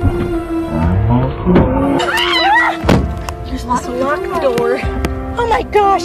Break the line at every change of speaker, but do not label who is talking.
You're supposed to lock the door. Oh my gosh.